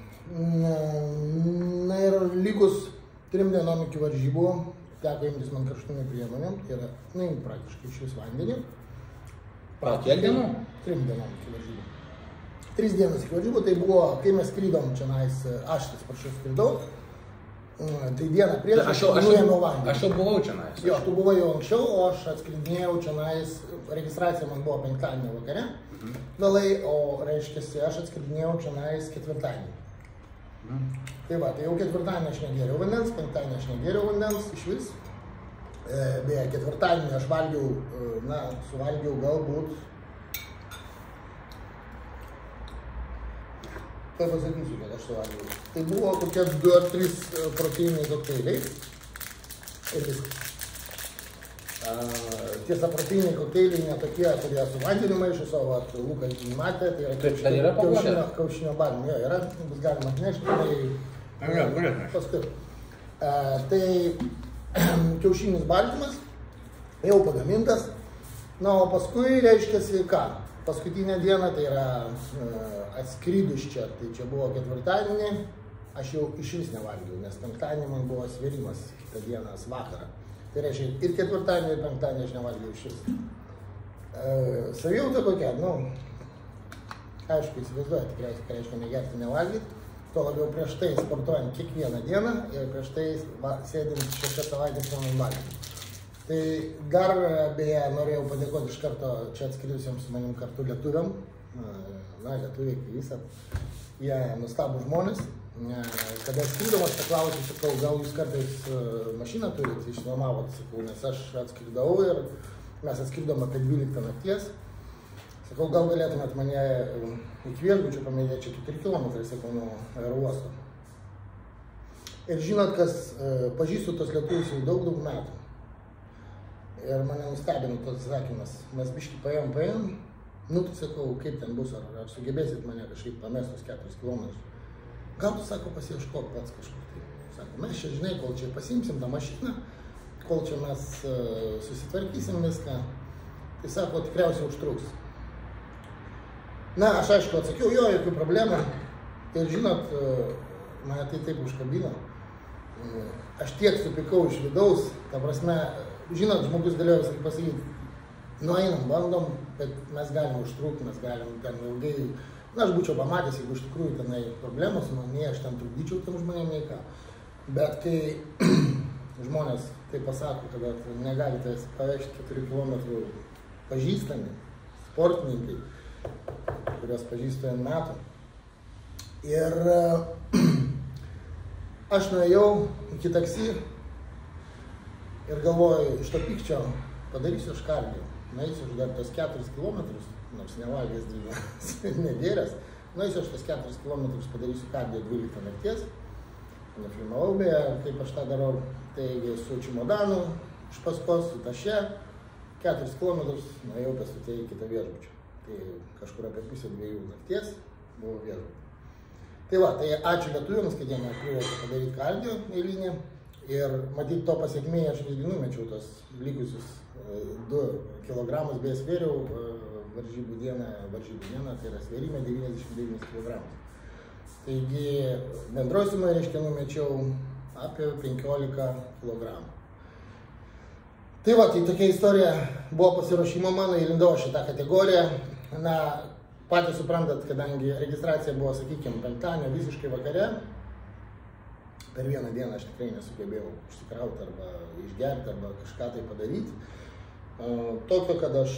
na ir likus trim dienom iki varžybų, teko imtis man karštinių priemonių, tai yra, na, praktiškai iš vis vandenį. Pa, kiek dienų? Trim dienom iki varžybų. Tris dienas iki varžybų, tai buvo, kai mes skrydom čia nais, aš tas prašau skridau, Tai dieną prieš aš jau, aš, nuėmiau vandenį. Aš jau buvau čionais. Jo, tu buvai jau anksčiau, o aš atskridinėjau čionais, registracija man buvo penktadienio vakare, mhm. vėlai, o reiškia, aš atskridinėjau čionais ketvirtadienį. Mhm. Tai va, tai jau ketvirtadienį aš negėriau vandens, penktadienį aš negėriau vandens iš vis. E, beje, ketvirtadienį aš valgiau, na, suvalgiau galbūt, tai pasakysiu, kad aš suvalgiau. Tai buvo kokie du ar trys proteinai kokteiliai. Ir viskas. Tiesa, proteinai kokteiliai ne tokie, kurie su vandeniu maišo savo, Lukas matė, tai yra kiaušinio, kiaušinio, kiaušinio balymų. Jo, yra, bus galima atnešti, tai paskui. Tai kiaušinis baltymas, jau pagamintas, na, o paskui reiškiasi ką? Paskutinę dieną, tai yra atskridus čia, tai čia buvo ketvirtadienį, aš jau iš vis nevalgiau, nes penktadienį man buvo svėrimas kitą dieną vakarą. Tai reiškia, ir ketvirtadienį, ir penktadienį aš nevalgiau iš vis. E, savijauta kokia, nu, aišku, įsivaizduoja, tikriausiai, ką reiškia negerti, nevalgyti, to labiau prieš tai sportuojant kiekvieną dieną ir prieš tai va, sėdint šešias savaitės vieną valgyti. Tai dar, beje, norėjau padėkoti iš karto čia atskridusiems su manim kartu lietuviam. Na, lietuviai, visą. Jie nustabų žmonės. Kada atskridom, aš paklausiu, sakau, gal jūs kartais mašiną turit, išnuomavot, sakau, nes aš atskridau ir mes atskridom apie dvyliktą nakties. Sakau, gal galėtumėt mane iki viešbučio pamėdėti, čia keturi kilometrai, sakau, nuo aerouosto. Ir žinot, kas, pažįstu tos lietuvius jau daug, daug metų. Ir mane nustebino tas atsakymas. Mes biškį paėjom, paėjom. Nu, tai sakau, kaip ten bus, ar, ar sugebėsit mane kažkaip pamest tos keturis kilometrus. Gal tu, sako, pasiieškok pats kažkur. Tai, sako, mes čia, žinai, kol čia pasimsim tą mašiną, kol čia mes uh, susitvarkysim viską, tai sako, tikriausiai užtruks. Na, aš aišku atsakiau, jo, jokių problemų. Ir žinot, uh, mane tai taip užkabino. Uh, aš tiek supikau iš vidaus, ta prasme, žinot, žmogus galėjo visai pasakyti, nu einam, bandom, bet mes galim užtrukti, mes galim ten ilgai, na, aš būčiau pamatęs, jeigu iš tikrųjų tenai problemos, nu, nei aš ten trukdyčiau tam žmonėm, nei ką. Bet kai žmonės tai pasako, kad negalite pavežti keturių kilometrų pažįstami, sportininkai, kurios pažįstu ant metų. Ir aš nuėjau iki taksi, ir galvoju, iš to pykčio padarysiu aš kardio. Nueisiu aš dar tos keturis kilometrus, nors nevalgęs dvi nedėrės, nueisiu aš tos keturis kilometrus padarysiu kardio dvyliktą nakties. Nefilmavau, beje, kaip aš tą darau, taigi su čimodanu, iš paskos, su taše, keturis kilometrus nuėjau pėstute į kitą viešbučią. Tai kažkur apie pusę dviejų nakties buvo viešbučių. Tai va, tai ačiū lietuviams, kad jie man privertė padaryti kardio eilinį. Ir matyt, to pasiekmėje aš visgi numečiau tos likusius du kilogramus, beje svėriau varžybų dieną, varžybų dieną, tai yra svėrime devyniasdešimt devynis kilogramus. Taigi, bendroj sumai, reiškia, numečiau apie penkiolika kilogramų. Tai va, tai tokia istorija buvo pasiruošimo mano, įlindau šitą kategoriją. Na, patys suprantat, kadangi registracija buvo, sakykime, penktadienio visiškai vakare, per vieną dieną aš tikrai nesugebėjau užsikrauti arba išgerti arba kažką tai padaryti. Tokio, kad aš,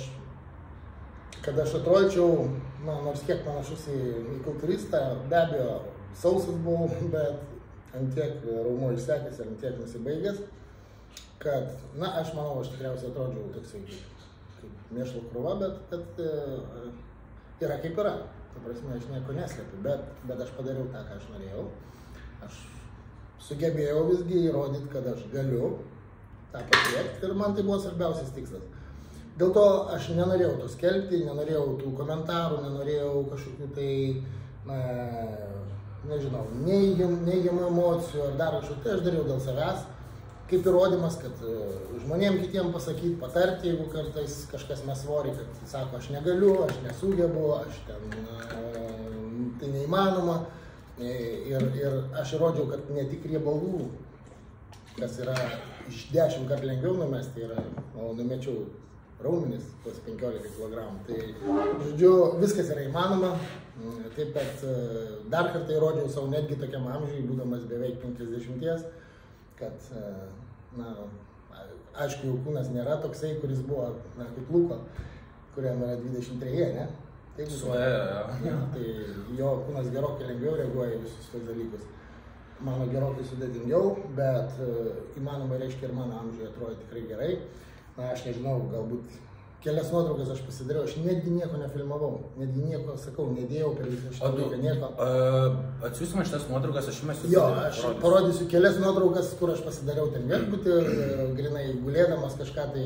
kad aš atrodyčiau, na, nors kiek panašus į, į kultūristą, be abejo, sausas buvau, bet ant tiek raumo išsekęs ir ant tiek nusibaigęs, kad, na, aš manau, aš tikriausiai atrodžiau toksai kaip, kaip mėšlo krūva, bet, bet e, yra kaip yra. Ta prasme, aš nieko neslėpiu, bet, bet aš padariau tą, ką aš norėjau. Aš sugebėjau visgi įrodyti, kad aš galiu tą pasiekti ir man tai buvo svarbiausias tikslas. Dėl to aš nenorėjau to skelbti, nenorėjau tų komentarų, nenorėjau kažkokių tai, na, nežinau, neigiamų emocijų ar dar kažkokių. Tai aš dariau dėl savęs, kaip įrodymas, kad žmonėm kitiem pasakyti, patarti, jeigu kartais kažkas mes svorį, kad sako, aš negaliu, aš nesugebu, aš ten, tai neįmanoma. Ir, ir aš įrodžiau, kad ne tik riebalų, kas yra iš dešimt kartų lengviau numesti, yra, o numečiau raumenis, tuos penkiolika kilogramų. Tai, žodžiu, viskas yra įmanoma. Taip pat dar kartą įrodžiau savo netgi tokiam amžiui, būdamas beveik penkiasdešimties, kad, na, aišku, jau kūnas nėra toksai, kuris buvo, na, kaip Luko, kuriam yra dvidešimt treji, ne? Taip, Suoja, jo. Ja, tai jo kūnas gerokai lengviau reaguoja į visus tos dalykus. Mano gerokai sudėtingiau, bet uh, įmanoma, reiškia, ir mano amžiuje atrodo tikrai gerai. Na, aš nežinau, galbūt kelias nuotraukas aš pasidariau, aš netgi nieko nefilmavau, netgi nieko, sakau, nedėjau per visą šitą laiką nieko. Uh, Atsiųsim man šitas nuotraukas, aš jums Jo, aš parodysiu. parodysiu kelias nuotraukas, kur aš pasidariau ten viešbutį, grinai gulėdamas kažką tai,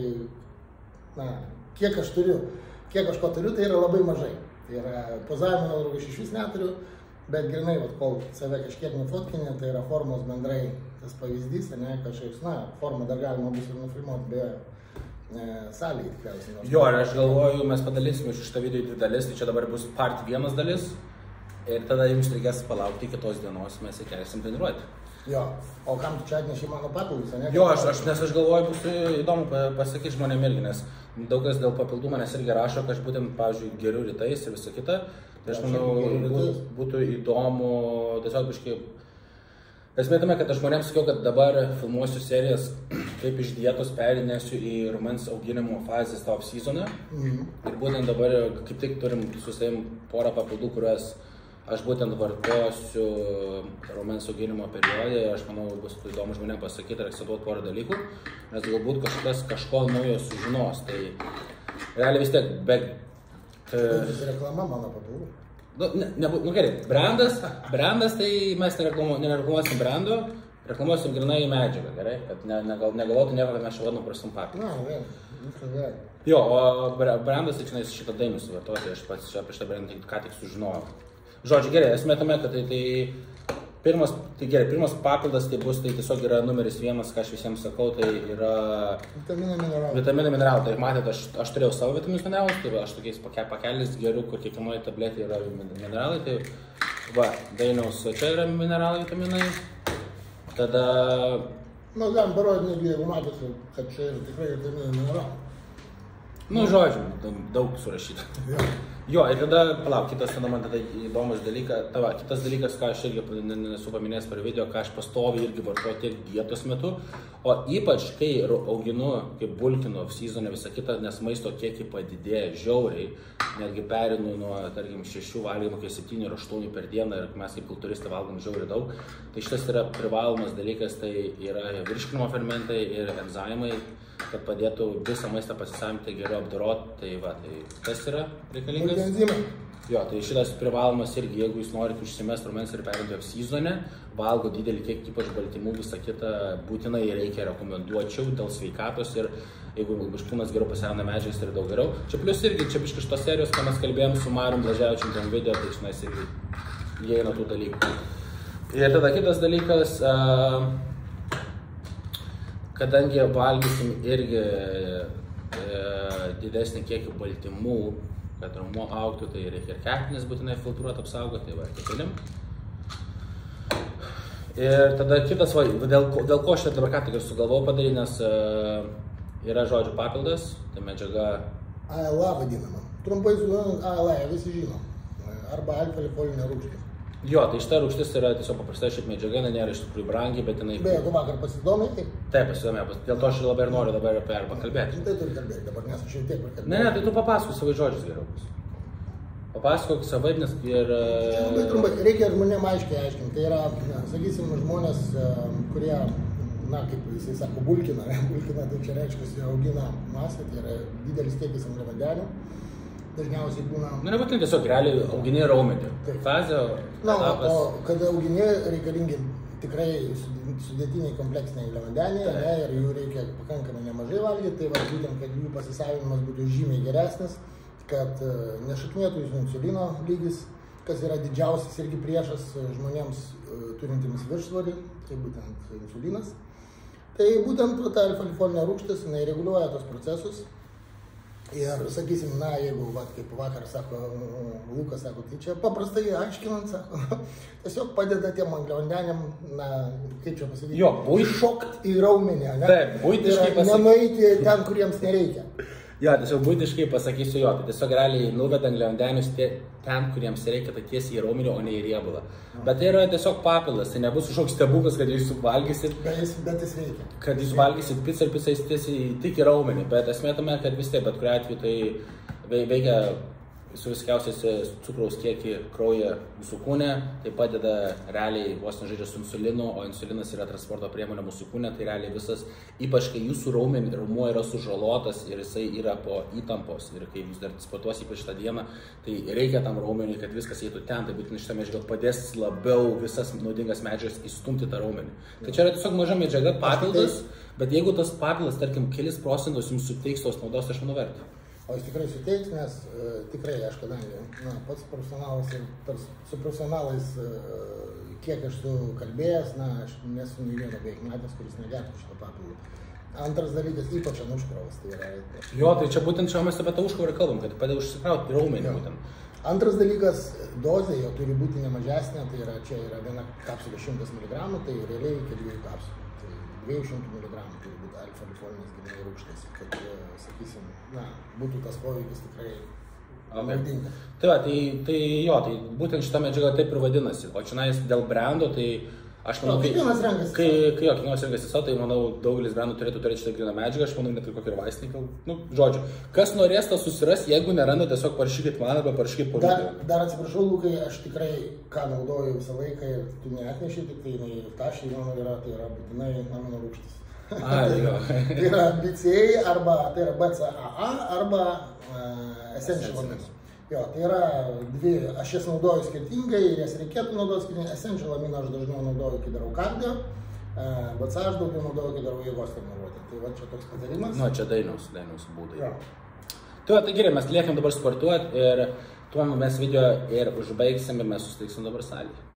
na, kiek aš turiu, kiek aš ko turiu, tai yra labai mažai. Tai yra pozavimo nuotraukas iš vis neturiu, bet grinai, vat, kol save kažkiek nufotkinė, tai yra formos bendrai tas pavyzdys, ne, kažkaip, na, formą dar galima bus ir nufilmuoti, beje. Salėje tikriausiai. Jo, ir aš galvoju, mes padalinsim iš šitą video į dvi dalis, tai čia dabar bus part vienas dalis ir tada jums reikės palaukti kitos dienos, mes įkelsim treniruoti. Jo, o kam tu čia atneši mano papildus, ne? Jo, aš, aš, nes aš galvoju, bus įdomu pasakyti žmonėm irgi, nes daug kas dėl papildų manęs irgi rašo, kad aš būtent, pavyzdžiui, geriu rytais ir visą kitą, tai aš manau, būtų, būtų įdomu tiesiog biškai. Esmė tame, kad aš žmonėms sakiau, kad dabar filmuosiu serijas, kaip iš dietos perinėsiu į raumens auginimo fazės tą off-seasoną. Mm-hmm. Ir būtent dabar kaip tik turim su savim porą papildų, kuriuos aš būtent vartosiu raumens auginimo periode. Ir aš manau, bus įdomu žmonėms pasakyti ir akcentuoti porą dalykų, nes galbūt kažkas kažko naujo sužinos. Tai realiai vis tiek, bet... Tai reklama mano papildų. Nu, ne, ne, nu gerai, brandas, brandas tai mes nereklamuosim brando, reklamuosim grinai medžiagą, gerai, kad ne, negal, negalvotų nieko, kad mes čia vadinam prastum papildą. Na, vien, viskas gerai. Jo, o brandas, tai čia šitą dainą suvartoti, aš pats čia apie šitą brandą ką tik sužinojau. Žodžiu, gerai, esmė tame, kad tai, tai, pirmas, tai gerai, pirmas papildas tai bus, tai tiesiog yra numeris vienas, ką aš visiems sakau, tai yra... Vitaminai mineralai. Vitaminai mineralai, tai matėte, aš, aš turėjau savo vitaminus mineralus, tai va, aš tokiais pakelis geriu, kur kiekvienoje tabletėje yra mineralai, tai va, Dainiaus čia yra mineralai, vitaminai, tada... Nu, galim parodyti, netgi jeigu matosi, kad čia yra tikrai vitaminai mineralai. Nu, žodžiu, daug surašyta. Ja. Jo, ir tada, palauk, kitas, tada man tada įdomus dalykas, tava, kitas dalykas, ką aš irgi nesu paminėjęs per video, ką aš pastoviai irgi vartoju tiek dietos metu, o ypač, kai auginu, kaip bulkinu off-season visą kitą, nes maisto kiekį padidėja žiauriai, netgi perinu nuo, tarkim, šešių valgymų iki septynių ir aštuonių per dieną ir mes kaip kultūristai valgom žiauriai daug, tai šitas yra privalomas dalykas, tai yra virškinimo fermentai ir enzimai, kad padėtų visą maistą pasisavinti, geriau apdoroti, tai va, tai kas yra reikalingas? Enzimai. Jo, tai šitas privalomas irgi, jeigu jūs norite užsimest raumens ir perinti off-seasone, valgo didelį kiekį ypač baltymų, visą kitą būtinai reikia rekomenduočiau dėl sveikatos ir jeigu kūnas geriau pasavina medžiagas, tai daug geriau. Čia plius irgi, čia biškai šitos serijos, ką mes kalbėjom su Marium Blaževičium tam video, tai šiandien irgi įeina tų dalykų. Ir tada kitas dalykas, uh, kadangi valgysim irgi e, didesnį kiekį baltymų, kad raumuo augtų, tai reikia ir kepenis būtinai filtruoti, apsaugoti, tai va, kepenim. Ir tada kitas, va, dėl, dėl ko šitą dabar ką tik ir sugalvojau padaryti, nes e, yra žodžių papildas, tai medžiaga... A L A vadinama. Trumpai sugalvojant A L A, visi žino. Arba alfa-lipolinė rūgštis. Jo, tai šita rūgštis yra tiesiog paprastai šiaip medžiaga, nėra iš tikrųjų brangi, bet jinai... Beje, tu vakar pasidomai, taip? Taip, pasidomėjau, dėl to aš labai ir noriu dabar apie ją pakalbėti. Tai turi kalbėti dabar, nes aš jau tiek pakalbėjau. Ne, ne, tai tu papasakok savai žodžius geriau bus. Papasakok savaip, nes ir... Labai trumpai, reikia žmonėm aiškiai aiškinti. Tai yra, na, sakysim, žmonės, kurie, na, kaip jisai sako, bulkina, ne, bulkina, tai čia reiškia, jie augina masę, tai yra didelis kiekis angliavandenių. Dažniausiai būna... Nu, nebūtinai tiesiog realiai augini raumenį. Fazė, na, etapas... O kada augini reikalingi tikrai sudėtiniai kompleksiniai angliavandeniai, ne, ir jų reikia pakankamai nemažai valgyti, tai va, būtent, kad jų pasisavinimas būtų žymiai geresnis, kad nešaknėtų insulino lygis, kas yra didžiausias irgi priešas žmonėms turintiems viršsvorį, tai būtent insulinas. Tai būtent ta alfa-lipolinė rūgštis, jinai reguliuoja tos procesus. Ir sakysim, na, jeigu, va, kaip vakar sako, Lukas sako, tai čia paprastai aiškinant, sako, tiesiog padeda tiem angliavandeniam, na, kaip čia pasakyti, jo, bui... šokt į raumenį, ne? Taip, buitiškai pasakyti. Nenueiti ten, kuriems nereikia. Jo, tiesiog būtiškai pasakysiu jo, tai tiesiog realiai nuveda angliavandenius ten, kuriems reikia, tai tiesiai į raumenį, o ne į riebalą. Bet tai yra tiesiog papilas, tai nebus kažkoks stebuklas, kad jūs suvalgysit. Bet jis, bet jis veikia. Kad jūs valgysit pizzą ir pizzą jis tiesiai tik į raumenį, bet esmė tame, kad vis tiek, bet kuriuo atveju tai veikia su viskiausiais cukraus kiekį kraujyje mūsų kūne, tai padeda realiai vos nežaidžia su insulinu, o insulinas yra transporto priemonė mūsų kūne, tai realiai visas, ypač kai jūsų raumenį, raumuo yra sužalotas ir jisai yra po įtampos ir kai jūs dar sportuos ypač tą dieną, tai reikia tam raumeniui, kad viskas eitų ten, tai būtent šitą medžiagą padės labiau visas naudingas medžiagas įstumti tą raumenį. Tai čia yra tiesiog maža medžiaga, papildas, bet jeigu tas papilas, tarkim, kelis procentus jums suteiks tos naudos, tai aš manau verta. O jis tikrai suteiks, nes e, tikrai aš kadangi na, pats profesionalas ir pats, su profesionalais e, kiek aš su kalbėjęs, na, aš nesu nei vieno beveik matęs, kuris negertų šitą papildą. Antras dalykas, ypač ant užkrovos. Tai yra, jo, tai čia būtent čia mes apie tą užkrovą kalbam, kad padeda užsikrauti raumenį būtent. Antras dalykas, dozė jo turi būti ne mažesnė, tai yra, čia yra viena kapsulė šimtas miligramų, tai realiai iki dviejų kapsulių. Tai dviejų šimtų miligramų turi būti alfa-lipolinės grynieji rūgštys, kad, sakysim, na, būtų tas poveikis tikrai naudingas. Okay. Tai va, tai, tai jo, tai būtent šita medžiaga taip ir vadinasi. O čia dėl brando, tai aš manau, kai, kai, kai, kai jo, kiekvienas renkasi savo, tai manau, daugelis brandų turėtų turėti šitą gryną medžiagą, aš manau, net ir kokį ir vaistinį, nu, žodžiu. Kas norės, tas susiras, jeigu neranda, tiesiog parašykit man arba parašykit po video. Dar, dar atsiprašau, Lukai, aš tikrai ką naudoju visą laiką ir tu neatneši, tik tai jinai tašiai mano yra, tai yra būtinai amino rūgštis. A, jo. Tai yra B C A arba tai yra B C A A arba uh, Essential amino. Jo, tai yra dvi, aš jas naudoju skirtingai ir jas reikėtų naudoti skirtingai. Essential amino aš dažniau naudoju, kai darau kardio, uh, B C A aš daugiau naudoju, kai darau jėgos treniruotę. Tai va čia toks patarimas. Nu, čia dainiaus, dainiaus būdai. Jo. Tai va, tai gerai, mes liekam dabar sportuoti ir tuo mes video ir užbaigsim ir mes susitiksim dabar salėje.